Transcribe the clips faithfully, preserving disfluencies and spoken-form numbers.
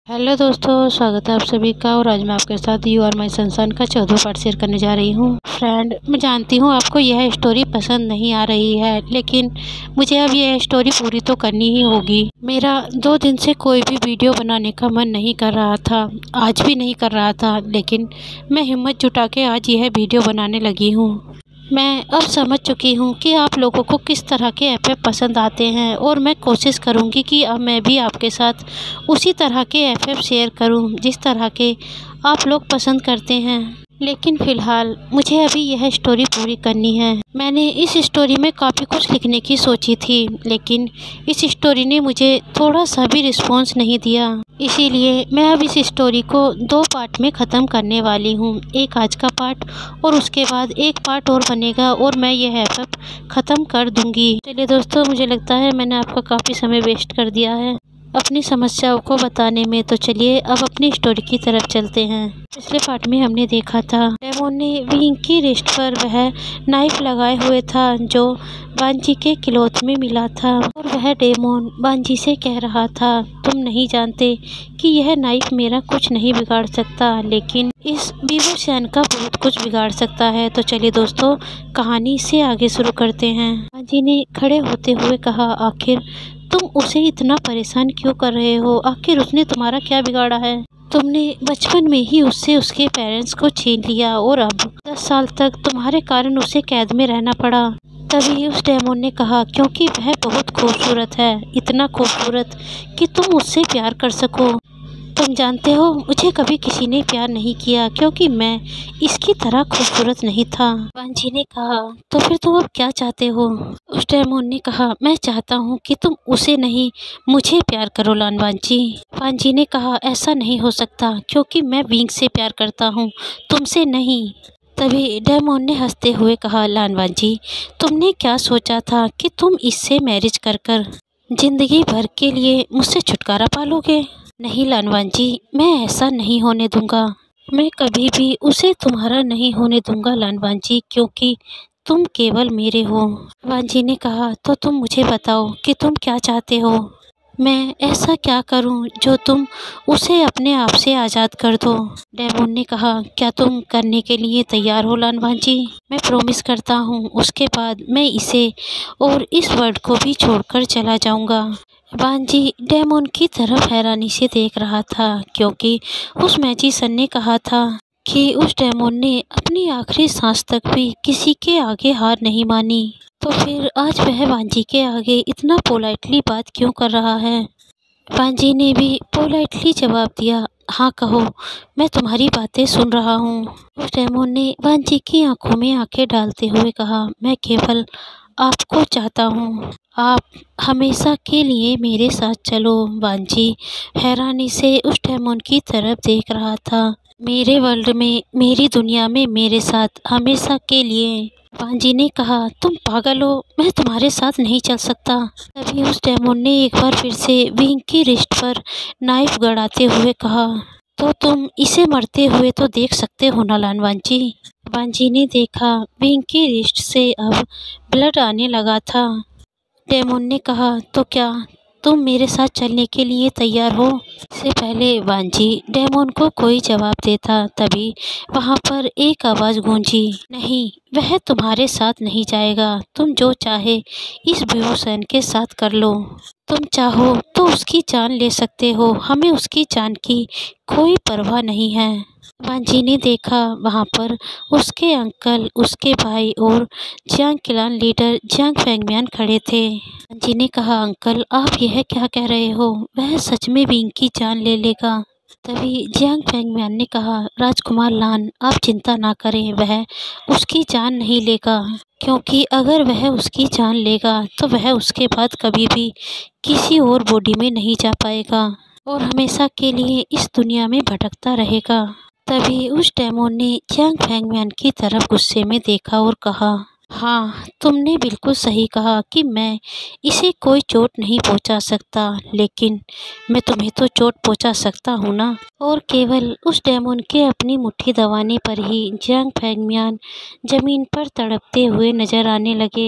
Hello दोस्तों, स्वागत है आप सभी का। और आज मैं आपके साथ यू आर माई सनशाइन का चौदह पार्ट शेयर करने जा रही हूँ। फ्रेंड, मैं जानती हूँ आपको यह स्टोरी पसंद नहीं आ रही है, लेकिन मुझे अब यह स्टोरी पूरी तो करनी ही होगी। मेरा दो दिन से कोई भी वीडियो बनाने का मन नहीं कर रहा था, आज भी नहीं कर रहा था, लेकिन मैं हिम्मत जुटा के आज यह वीडियो बनाने लगी हूँ। मैं अब समझ चुकी हूँ कि आप लोगों को किस तरह के एफ पसंद आते हैं, और मैं कोशिश करूँगी कि अब मैं भी आपके साथ उसी तरह के एफ शेयर करूँ जिस तरह के आप लोग पसंद करते हैं। लेकिन फ़िलहाल मुझे अभी यह स्टोरी पूरी करनी है। मैंने इस स्टोरी में काफ़ी कुछ लिखने की सोची थी, लेकिन इस स्टोरी ने मुझे थोड़ा सा भी रिस्पॉन्स नहीं दिया। इसीलिए मैं अब इस स्टोरी को दो पार्ट में ख़त्म करने वाली हूँ। एक आज का पार्ट और उसके बाद एक पार्ट और बनेगा और मैं यह एफ ख़त्म कर दूँगी। चलिए दोस्तों, मुझे लगता है मैंने आपका काफ़ी समय वेस्ट कर दिया है अपनी समस्याओं को बताने में, तो चलिए अब अपनी स्टोरी की तरफ चलते हैं। पिछले पार्ट में हमने देखा था डेमोन ने विंग की रिस्ट पर वह नाइफ लगाए हुए था जो बांजी के क्लॉथ में मिला था, और वह डेमोन बांजी से कह रहा था, तुम नहीं जानते कि यह नाइफ मेरा कुछ नहीं बिगाड़ सकता, लेकिन इस वीवो सैन का बहुत कुछ बिगाड़ सकता है। तो चलिए दोस्तों, कहानी से आगे शुरू करते हैं। बांजी ने खड़े होते हुए कहा, आखिर तुम उसे इतना परेशान क्यों कर रहे हो? आखिर उसने तुम्हारा क्या बिगाड़ा है? तुमने बचपन में ही उससे उसके पेरेंट्स को छीन लिया और अब दस साल तक तुम्हारे कारण उसे कैद में रहना पड़ा। तभी उस डेमोन ने कहा, क्योंकि वह बहुत खूबसूरत है, इतना खूबसूरत कि तुम उससे प्यार कर सको। तुम जानते हो, मुझे कभी किसी ने प्यार नहीं किया क्योंकि मैं इसकी तरह खूबसूरत नहीं था। बांजी ने कहा, तो फिर तुम अब क्या चाहते हो? उस डेमोन ने कहा, मैं चाहता हूँ कि तुम उसे नहीं मुझे प्यार करो लान बांजी। बांजी ने कहा, ऐसा नहीं हो सकता क्योंकि मैं विंग से प्यार करता हूँ, तुमसे नहीं। तभी डेमोन ने हंसते हुए कहा, लान बांजी, तुमने क्या सोचा था कि तुम इससे मैरिज कर कर जिंदगी भर के लिए मुझसे छुटकारा पालोगे? नहीं लानवांजी, मैं ऐसा नहीं होने दूंगा। मैं कभी भी उसे तुम्हारा नहीं होने दूंगा लानवांजी, क्योंकि तुम केवल मेरे हो। वांजी ने कहा, तो तुम मुझे बताओ कि तुम क्या चाहते हो? मैं ऐसा क्या करूं जो तुम उसे अपने आप से आज़ाद कर दो? डेमोन ने कहा, क्या तुम करने के लिए तैयार हो लानवांजी? मैं प्रॉमिस करता हूं, उसके बाद मैं इसे और इस वर्ड को भी छोड़कर चला जाऊंगा। बांजी डेमोन की तरफ हैरानी से देख रहा था, क्योंकि उस मैजिशियन ने कहा था कि उस डेमोन ने अपनी आखिरी सांस तक भी किसी के आगे हार नहीं मानी। तो फिर आज वह बांजी के आगे इतना पोलाइटली बात क्यों कर रहा है? बांजी ने भी पोलाइटली जवाब दिया, हाँ कहो, मैं तुम्हारी बातें सुन रहा हूँ। उस डेमोन ने बांजी की आंखों में आंखें डालते हुए कहा, मैं केवल आपको चाहता हूँ, आप हमेशा के लिए मेरे साथ चलो। बांजी हैरानी से उस डेमोन की तरफ देख रहा था। मेरे वर्ल्ड में, मेरी दुनिया में मेरे साथ हमेशा के लिए? बांजी ने कहा, तुम पागल हो, मैं तुम्हारे साथ नहीं चल सकता। तभी उस डेमोन ने एक बार फिर से विंग की रिस्ट पर नाइफ गड़ाते हुए कहा, तो तुम इसे मरते हुए तो देख सकते हो ना लानवांजी? बांजी ने देखा विंग की रिस्ट से अब ब्लड आने लगा था। डेमोन ने कहा, तो क्या तुम मेरे साथ चलने के लिए तैयार हो? इससे पहले बांजी डेमोन को कोई जवाब देता, तभी वहां पर एक आवाज़ गूंजी, नहीं, वह तुम्हारे साथ नहीं जाएगा। तुम जो चाहे इस बेहोशन के साथ कर लो। तुम चाहो तो उसकी जान ले सकते हो, हमें उसकी जान की कोई परवाह नहीं है। बांजी ने देखा वहां पर उसके अंकल, उसके भाई और Jiang clan leader Jiang Fengmian खड़े थे। बांजी ने कहा, अंकल, आप यह क्या कह रहे हो? वह सच में विंग की जान ले लेगा? तभी जियांग फेंगमियान ने कहा, राजकुमार लान, आप चिंता ना करें, वह उसकी जान नहीं लेगा, क्योंकि अगर वह उसकी जान लेगा तो वह उसके बाद कभी भी किसी और बॉडी में नहीं जा पाएगा और हमेशा के लिए इस दुनिया में भटकता रहेगा। तभी उस डेमोन ने जियांग फेंगमियान की तरफ गुस्से में देखा और कहा, हाँ, तुमने बिल्कुल सही कहा कि मैं इसे कोई चोट नहीं पहुंचा सकता, लेकिन मैं तुम्हें तो चोट पहुंचा सकता हूं ना। और केवल उस डेमोन के अपनी मुट्ठी दबाने पर ही जियांग फेंगमियान जमीन पर तड़पते हुए नजर आने लगे।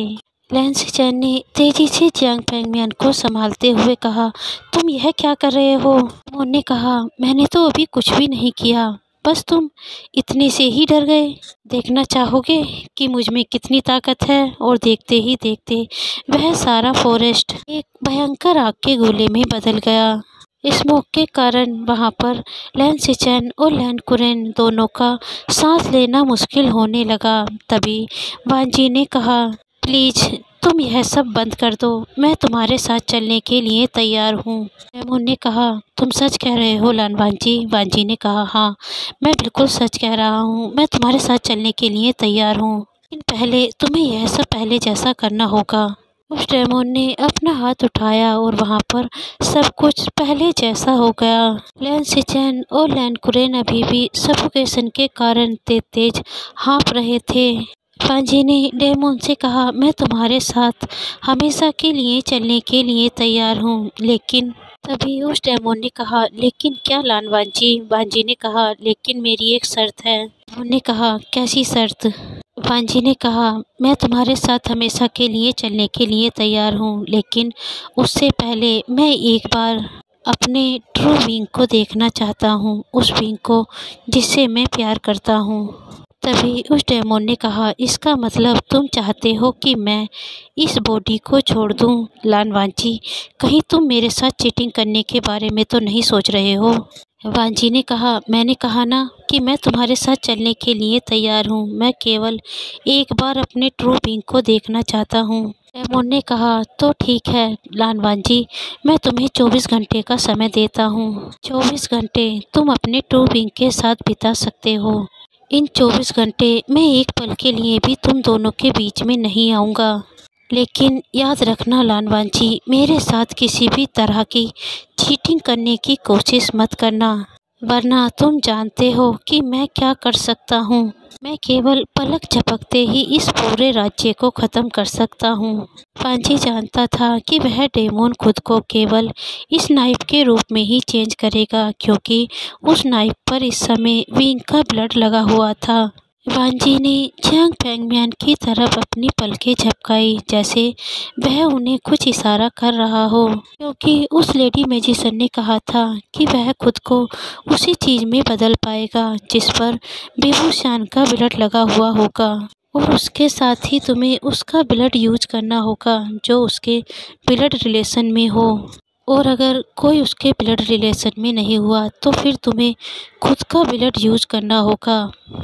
लैन सिचेन ने तेजी से जियांग फेंगमियान को संभालते हुए कहा, तुम यह क्या कर रहे हो? डेमोन ने कहा, मैंने तो अभी कुछ भी नहीं किया, बस तुम इतने से ही डर गए। देखना चाहोगे कि मुझ में कितनी ताकत है? और देखते ही देखते वह सारा फॉरेस्ट एक भयंकर आग के गोले में बदल गया। स्मोक के कारण वहां पर लैन सिचेन और लैन कुरेन दोनों का सांस लेना मुश्किल होने लगा। तभी वान जी ने कहा, प्लीज तुम यह सब बंद कर दो, मैं तुम्हारे साथ चलने के लिए तैयार हूँ। डेमोन ने कहा, तुम सच कह रहे हो लान वान जी? वान जी ने कहा, हाँ मैं बिल्कुल सच कह रहा हूँ, मैं तुम्हारे साथ चलने के लिए तैयार हूँ, लेकिन पहले तुम्हें यह सब पहले जैसा करना होगा। उस डेमोन ने अपना हाथ उठाया और वहाँ पर सब कुछ पहले जैसा हो गया। लैन सिचेन और लैन कुरेन अभी भी सफोकेशन के कारण तेज तेज हाँफ रहे थे। वान जी ने डेमोन से कहा, मैं तुम्हारे साथ हमेशा के लिए चलने के लिए तैयार हूँ, लेकिन तभी उस डेमोन ने कहा, लेकिन क्या लान वान जी? वान जी ने कहा, लेकिन मेरी एक शर्त है। डेमोन ने कहा, कैसी शर्त? वान जी ने कहा, मैं तुम्हारे साथ हमेशा के लिए चलने के लिए तैयार हूँ, लेकिन उससे पहले मैं एक बार अपने ट्रू विंग को देखना चाहता हूँ, उस विंग को जिससे मैं प्यार करता हूँ। तभी उस डेमोन ने कहा, इसका मतलब तुम चाहते हो कि मैं इस बॉडी को छोड़ दूं? लान वान जी, कहीं तुम मेरे साथ चीटिंग करने के बारे में तो नहीं सोच रहे हो? वान जी ने कहा, मैंने कहा ना कि मैं तुम्हारे साथ चलने के लिए तैयार हूँ, मैं केवल एक बार अपने ट्रू बीइंग को देखना चाहता हूँ। डेमोन ने कहा, तो ठीक है लान वान जी, मैं तुम्हें चौबीस घंटे का समय देता हूँ। चौबीस घंटे तुम अपने ट्रू बीइंग के साथ बिता सकते हो। इन चौबीस घंटे मैं एक पल के लिए भी तुम दोनों के बीच में नहीं आऊँगा, लेकिन याद रखना लान वान जी, मेरे साथ किसी भी तरह की चीटिंग करने की कोशिश मत करना, वरना तुम जानते हो कि मैं क्या कर सकता हूँ। मैं केवल पलक झपकते ही इस पूरे राज्य को ख़त्म कर सकता हूँ। वान जी जानता था कि वह डेमोन खुद को केवल इस नाइफ के रूप में ही चेंज करेगा, क्योंकि उस नाइफ पर इस समय विंग का ब्लड लगा हुआ था। वान जी ने जियांग फेंगमियान की तरफ अपनी पलकें झपकाई, जैसे वह उन्हें कुछ इशारा कर रहा हो, क्योंकि उस लेडी मैजिशियन ने कहा था कि वह खुद को उसी चीज़ में बदल पाएगा जिस पर बेबूशान का ब्लड लगा हुआ होगा, और उसके साथ ही तुम्हें उसका ब्लड यूज करना होगा जो उसके ब्लड रिलेशन में हो, और अगर कोई उसके ब्लड रिलेशन में नहीं हुआ तो फिर तुम्हें खुद का ब्लड यूज करना होगा।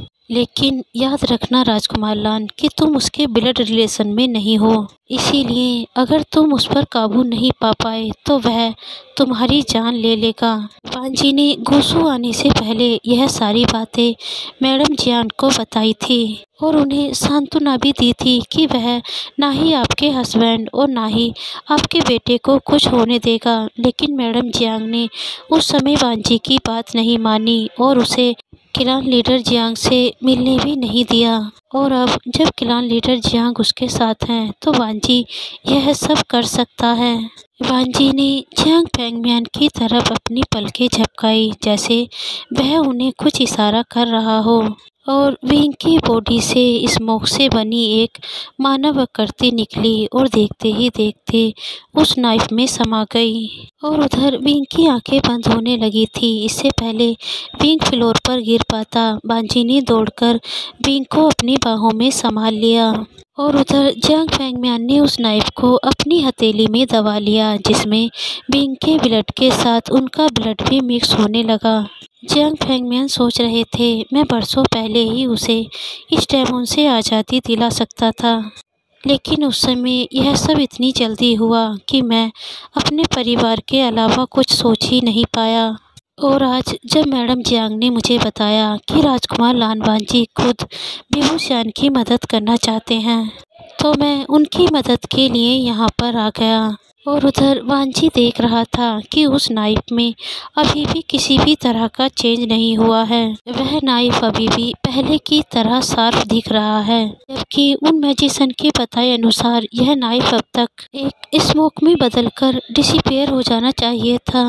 लेकिन याद रखना राजकुमार लान कि तुम उसके ब्लड रिलेशन में नहीं हो, इसीलिए अगर तुम उस पर काबू नहीं पा पाए तो वह तुम्हारी जान ले लेगा। वान जी ने गुस्सू आने से पहले यह सारी बातें मैडम जियान को बताई थी और उन्हें सांत्वना भी दी थी कि वह ना ही आपके हस्बैंड और ना ही आपके बेटे को कुछ होने देगा, लेकिन मैडम जियांग ने उस समय वान जी की बात नहीं मानी और उसे क्लान लीडर जियांग से मिलने भी नहीं दिया। और अब जब क्लान लीडर जियांग उसके साथ हैं तो वान जी यह सब कर सकता है। वान जी ने जियांग फेंगमियान की तरफ अपनी पलकें झपकाई, जैसे वह उन्हें कुछ इशारा कर रहा हो, और विंग की बॉडी से स्मोक से बनी एक मानव आकृति निकली और देखते ही देखते उस नाइफ में समा गई। और उधर विंग की आंखें बंद होने लगी थी। इससे पहले विंग फ्लोर पर गिर पाता, वान जी ने दौड़कर विंग को अपनी बाहों में संभाल लिया, और उधर जियांग फेंगमियान ने उस नाइफ को अपनी हथेली में दबा लिया, जिसमें विंग के ब्लड के साथ उनका ब्लड भी मिक्स होने लगा। जियांग फेंगमियान सोच रहे थे, मैं बरसों पहले ही उसे इस डेमोन से आज़ादी दिला सकता था, लेकिन उस समय यह सब इतनी जल्दी हुआ कि मैं अपने परिवार के अलावा कुछ सोच ही नहीं पाया। और आज जब मैडम जियांग ने मुझे बताया कि राजकुमार लान वान जी खुद बेबूशान की मदद करना चाहते हैं, तो मैं उनकी मदद के लिए यहाँ पर आ गया। और उधर वान जी देख रहा था कि उस नाइफ में अभी भी किसी भी तरह का चेंज नहीं हुआ है, वह नाइफ अभी भी पहले की तरह साफ दिख रहा है, जबकि उन मैजिशियन के बताए अनुसार यह नाइफ अब तक एक स्मोक में बदलकर डिसिपेयर हो जाना चाहिए था।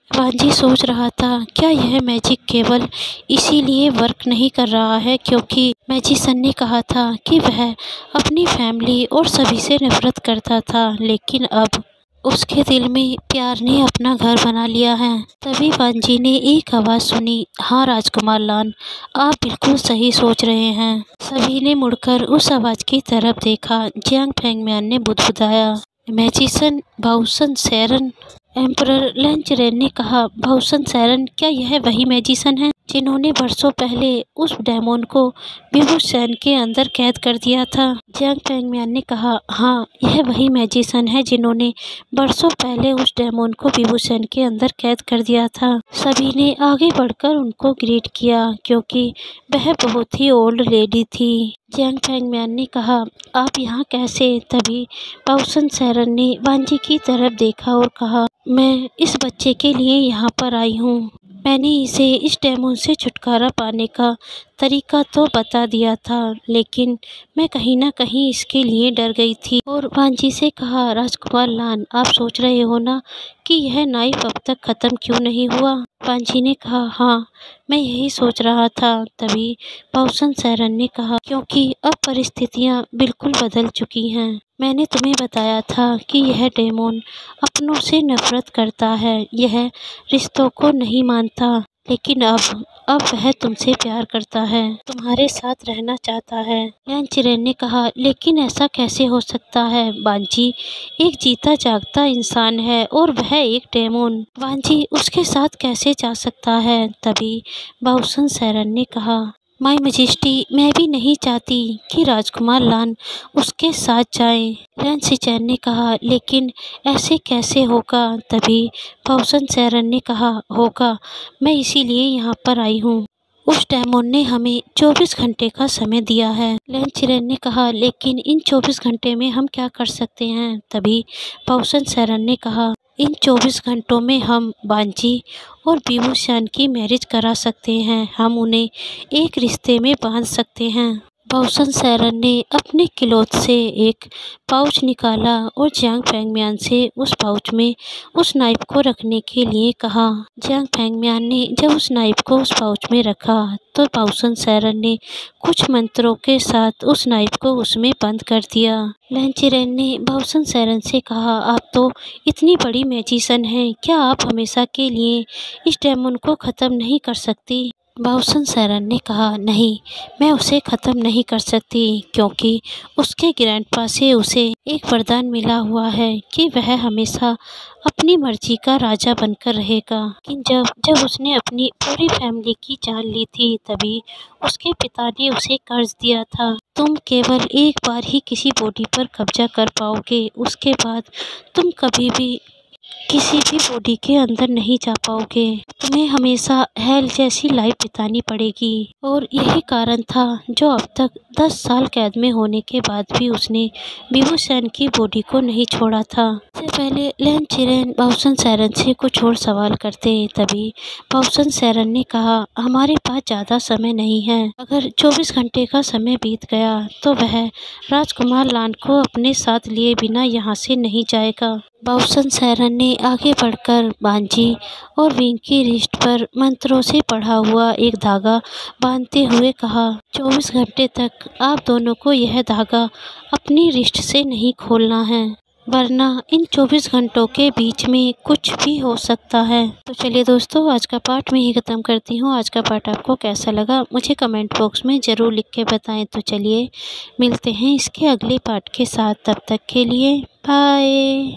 वांजी सोच रहा था क्या यह मैजिक केवल इसीलिए वर्क नहीं कर रहा है क्योंकि मैजिशन ने कहा था कि वह अपनी फैमिली और सभी से नफरत करता था, लेकिन अब उसके दिल में प्यार ने अपना घर बना लिया है। तभी वांजी ने एक आवाज़ सुनी, हाँ राजकुमार लान, आप बिल्कुल सही सोच रहे हैं। सभी ने मुड़कर उस आवाज़ की तरफ देखा। जियांग फेंगमियान ने बुदबुदाया, मैजिशन बाओसन सैरन। एम्परर लैन चिरेन ने कहा, बाओसन सैरन, क्या यह वही मैजिशन है जिन्होंने बरसों पहले उस डेमोन को विभूषण के अंदर कैद कर दिया था? जियांग फेंगमियान ने कहा, हाँ, यह वही मैजिशन है जिन्होंने बरसों पहले उस डेमोन को विभूषण के अंदर कैद कर दिया था। सभी ने आगे बढ़कर उनको ग्रीट किया क्योंकि वह बहुत ही ओल्ड लेडी थी। जियांग फेंगमियान ने कहा, आप यहाँ कैसे? तभी बाओसन सैरन ने वांजी की तरफ देखा और कहा, मैं इस बच्चे के लिए यहाँ पर आई हूँ। मैंने इसे इस डेमोन से छुटकारा पाने का तरीका तो बता दिया था, लेकिन मैं कहीं ना कहीं इसके लिए डर गई थी। और वांजी से कहा, राजकुमार लान, आप सोच रहे हो ना कि यह नाइफ अब तक ख़त्म क्यों नहीं हुआ? वांजी ने कहा, हाँ, मैं यही सोच रहा था। तभी बाओसन सैरन ने कहा, क्योंकि अब परिस्थितियाँ बिल्कुल बदल चुकी हैं। मैंने तुम्हें बताया था कि यह डेमोन अपनों से नफरत करता है, यह रिश्तों को नहीं मानता, लेकिन अब अब वह तुमसे प्यार करता है, तुम्हारे साथ रहना चाहता है। लैन चिरेन ने कहा, लेकिन ऐसा कैसे हो सकता है? वांजी एक जीता जागता इंसान है और वह एक डेमोन, वांजी उसके साथ कैसे जा सकता है? तभी बाओसन सैरन ने कहा, माय मैजेस्टी, मैं भी नहीं चाहती कि राजकुमार लान उसके साथ जाएं। लैन सिचैन ने कहा, लेकिन ऐसे कैसे होगा? तभी बाओसन सैरन ने कहा, होगा, मैं इसीलिए यहाँ पर आई हूँ। उस डेमोन ने हमें चौबीस घंटे का समय दिया है। लैन चिरेन ने कहा, लेकिन इन चौबीस घंटे में हम क्या कर सकते हैं? तभी बाओसन सैरन ने कहा, इन चौबीस घंटों में हम वांजी और विभूषण की मैरिज करा सकते हैं, हम उन्हें एक रिश्ते में बांध सकते हैं। बाओसन सैरन ने अपने क्लॉथ से एक पाउच निकाला और जियांग फेंगमियान से उस पाउच में उस नाइफ को रखने के लिए कहा। जियांग फेंगमियान ने जब उस नाइफ को उस पाउच में रखा तो बाओसन सैरन ने कुछ मंत्रों के साथ उस नाइफ को उसमें बंद कर दिया। लैन चिरेन ने बाओसन सैरन से कहा, आप तो इतनी बड़ी मैजिशन हैं, क्या आप हमेशा के लिए इस डेमोन को ख़त्म नहीं कर सकती? बाओसन सैरन ने कहा, नहीं, मैं उसे ख़त्म नहीं कर सकती क्योंकि उसके ग्रैंडपा से उसे एक वरदान मिला हुआ है कि वह हमेशा अपनी मर्जी का राजा बनकर रहेगा। लेकिन जब जब उसने अपनी पूरी फैमिली की जान ली थी तभी उसके पिता ने उसे कर्ज दिया था, तुम केवल एक बार ही किसी बॉडी पर कब्जा कर पाओगे, उसके बाद तुम कभी भी किसी भी बॉडी के अंदर नहीं जा पाओगे, तुम्हें हमेशा हेल जैसी लाइफ बितानी पड़ेगी। और यही कारण था जो अब तक दस साल कैद में होने के बाद भी उसने विभूषण की बॉडी को नहीं छोड़ा था। इससे पहले लैन चिरेन बाओसन सैरन से कुछ और सवाल करते तभी बाओसन सैरन ने कहा, हमारे पास ज़्यादा समय नहीं है, अगर चौबीस घंटे का समय बीत गया तो वह राजकुमार लान को अपने साथ लिए बिना यहाँ से नहीं जाएगा। बाओसन सैरन ने आगे बढ़कर वांजी और विंग की रिस्ट पर मंत्रों से पढ़ा हुआ एक धागा बांधते हुए कहा, चौबीस घंटे तक आप दोनों को यह धागा अपनी रिस्ट से नहीं खोलना है, वरना इन चौबीस घंटों के बीच में कुछ भी हो सकता है। तो चलिए दोस्तों, आज का पार्ट मैं ही ख़त्म करती हूँ। आज का पार्ट आपको कैसा लगा मुझे कमेंट बॉक्स में ज़रूर लिख के बताएं। तो चलिए मिलते हैं इसके अगले पार्ट के साथ, तब तक के लिए बाय।